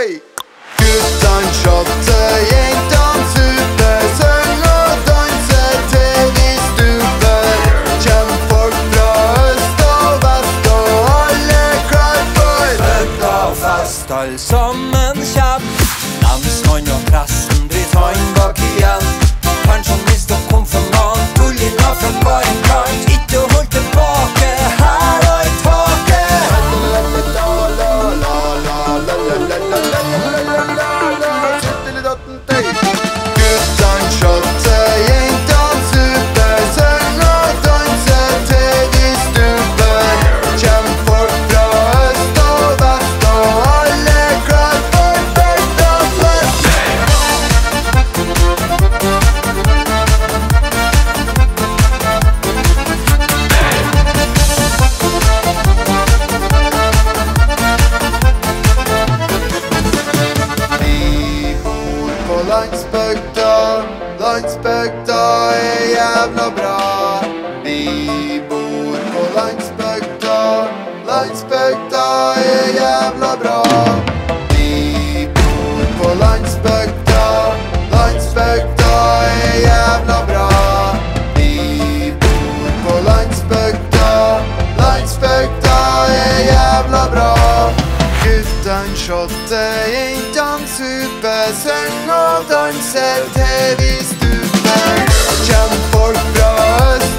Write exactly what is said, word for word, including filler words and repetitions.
hey! Guttan shotter, jentan super, søng og danser til vi stuper. Kjem folk fra øst og vest og alle klar for Bøgdafest. All sammen kjem, lensmann og presten bryt han bak igjen. Pensjonist og konfirmant, tullinga fra hver en kant. Ikke hold tilbake, her og i taket. Guttan shotter, jentan super, søng og danser til vi stuper. Kjem folk fra øst og vest og alle klar for Bøgdafest. Vi bor på landsbygda, landsbygda er jævla bra. Vi bor på landsbygda, landsbygda er jævla bra. Vi bor på landsbygda, landsbygda er jævla bra. Vi bor på landsbygda, landsbygda er jævla bra. Guttan shotter, jentan super, søng og danser til vi stuper. Kjem folk fra øst